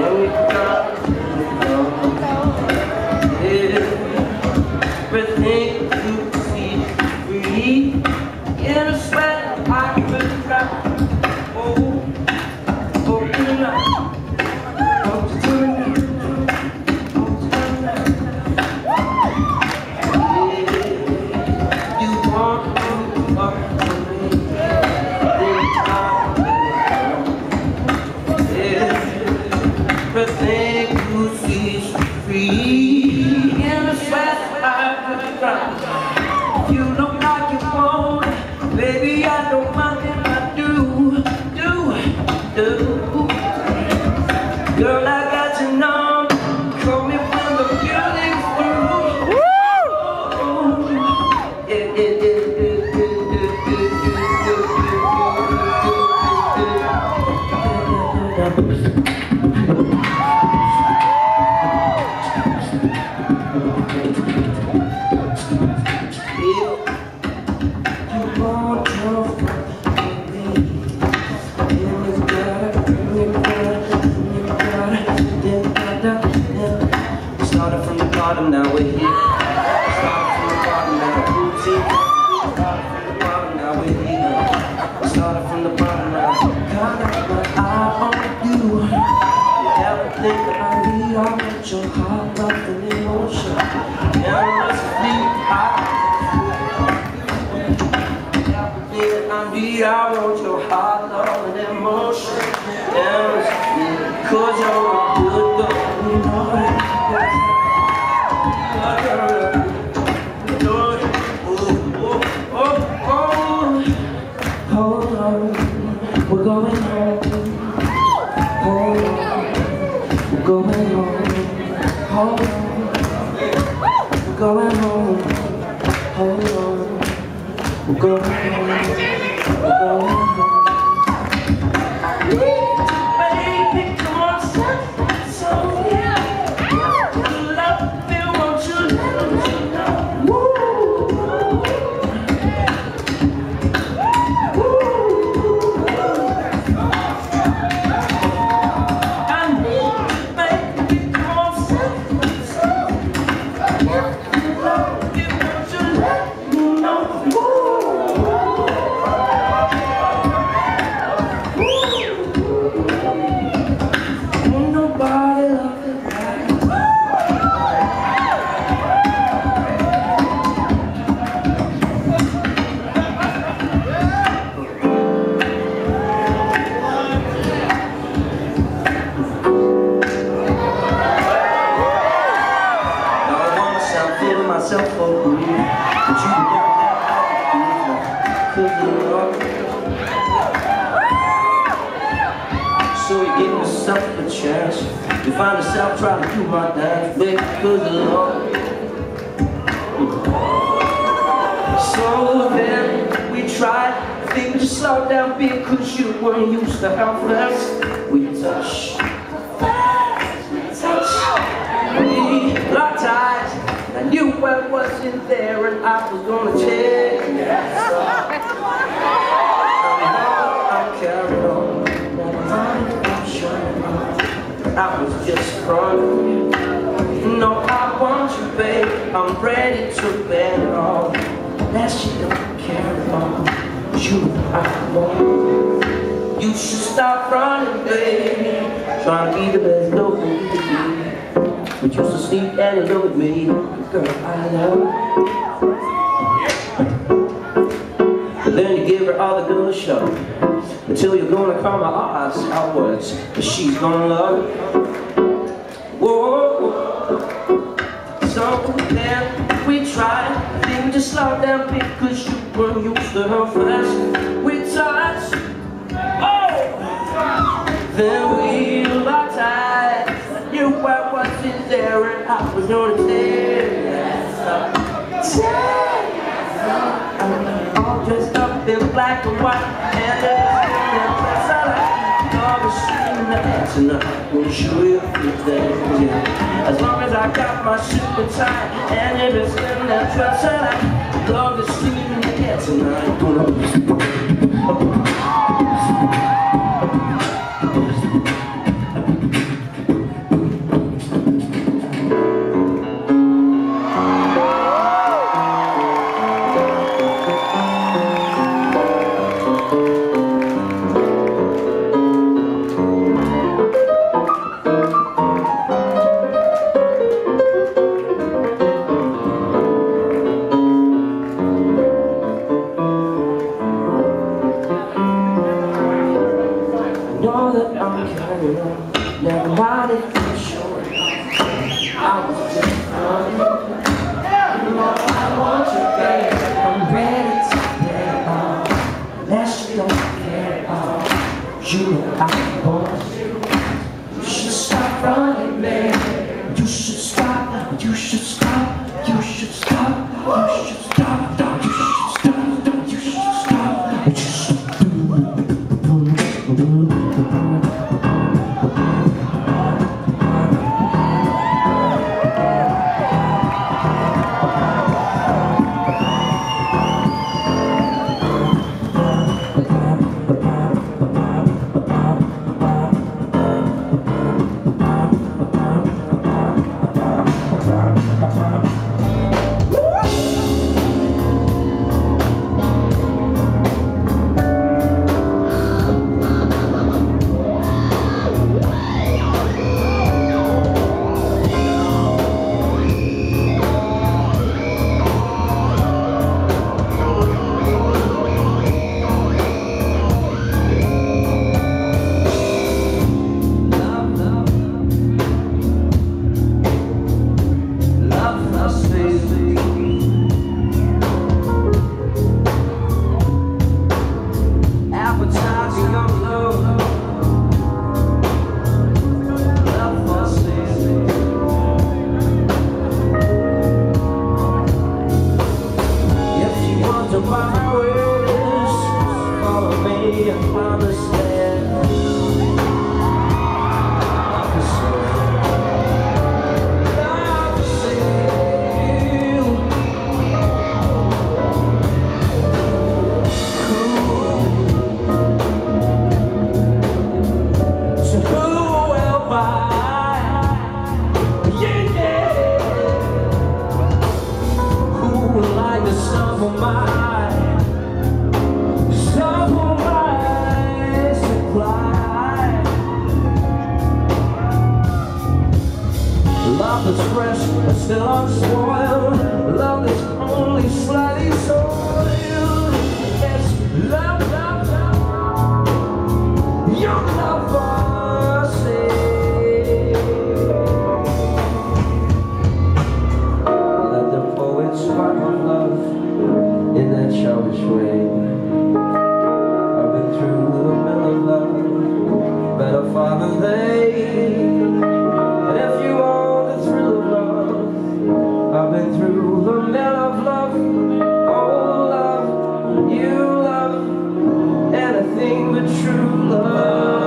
Everything you see free in a sweat I could cry. Oh, open up. You want to move up to me, everything you see is free in a sweat I could cry. You look like you want it, baby, I don't mind if I do. Girl, I got your number, call me when the music's through. Started from the bottom, now we're here. Started from the bottom, now routine. Started from the bottom, now we're here. Started from the bottom, now got my eye on you. You ever think about me? I want your heart, love, and emotion. Endlessly I want your heart, love, and emotion. Endlessly, 'cause you're a good girl, you know it. Hold on, we're going home. Hold on, we're going home. Hold on, we're going home. Hold on, we're going home. We're going home. Baby, come on, so yeah. You love me, won't you let me know? Myself for you, but you can never so you give yourself a chance. You find yourself trying to do my dance, baby, because of love. So then we tried things to slow down because you weren't used to how fast we touch. We locked eyes. I knew I wasn't there and I was gonna take it. I'm carried on, I'm showing on. I was just front. No, I want you, babe. I'm ready to bet it all. That shit don't carry on. You, I want. You should stop running, baby. Trying to be the best local you can be. But you should sleep and you look at me. Girl, I love you. But then you give her all the good show until you're gonna cry my eyes outwards, but she's gonna love you. Whoa. So then we tried things to slow down because you weren't used to how fast we touched. Oh! Then we locked eyes. I knew I wasn't there and I was gonna tear I'm all dressed up in black and white, and I was shooting that tonight. Wanna show you a few things, yeah. As long as I got my super tight, and if it's in that dress, I love to see in the air tonight. Nobody can show it. I was just running. You know I want you, babe. I'm ready to play it all. Unless you don't care at all. You know I want you. You should stop running, babe. You should stop. You should stop. You should stop. You should stop. You should stop. You should stop. You should stop. Love that's fresh but still unspoiled. Love that's only slightly soiled. It's love, love, love. Your love for sale. Let the poets write my love in that childish way. I've been through the middle of love, better far than they. And if you want the thrill of love, I've been through the mill of love. Oh love, you love anything but true love.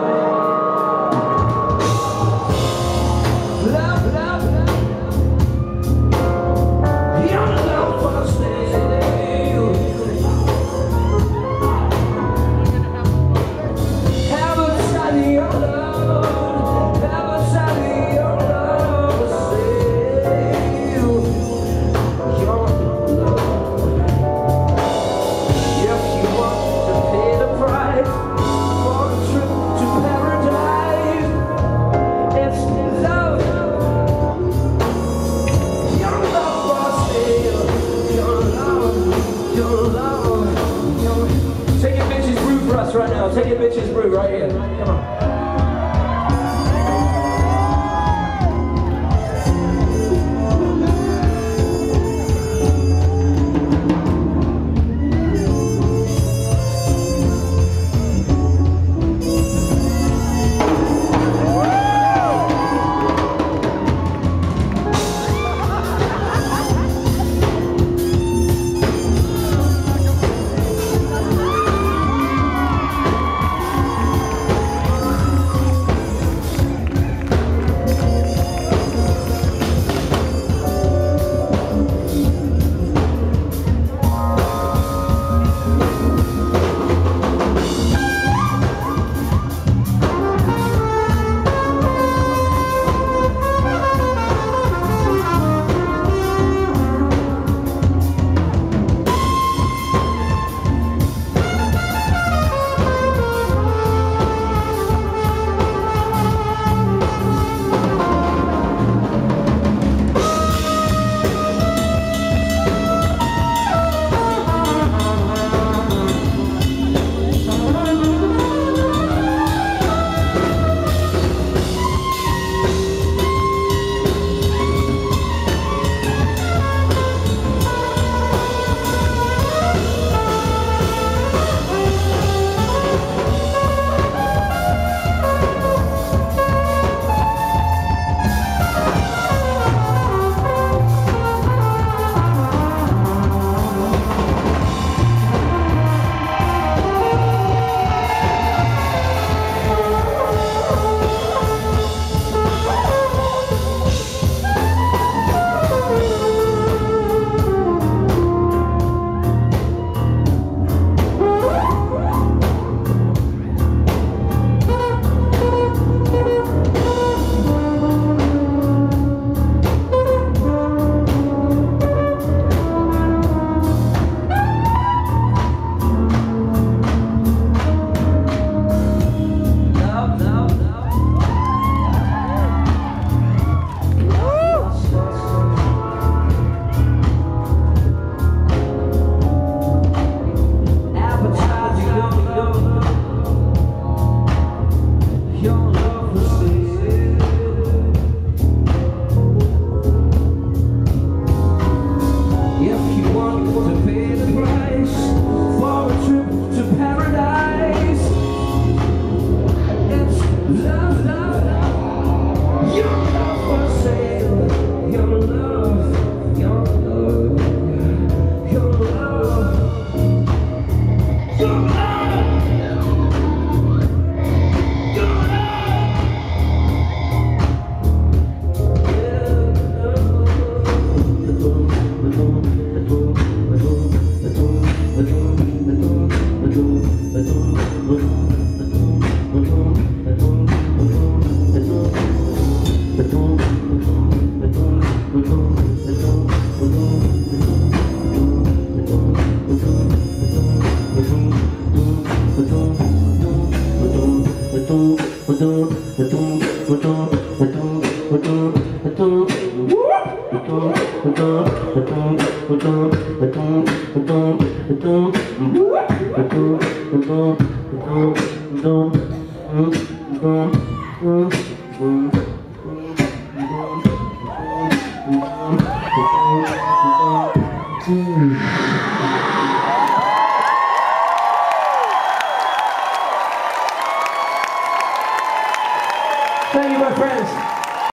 Love, love, love. Your love for sale. Have a shiny your love. Have a shiny your love for sale. Your love. If you want to pay the price for a trip to paradise, it's love. Your love for sale. Your love. Your love. Your... Take a bitch's brew for us right now. Take a bitch's brew right here. Come on.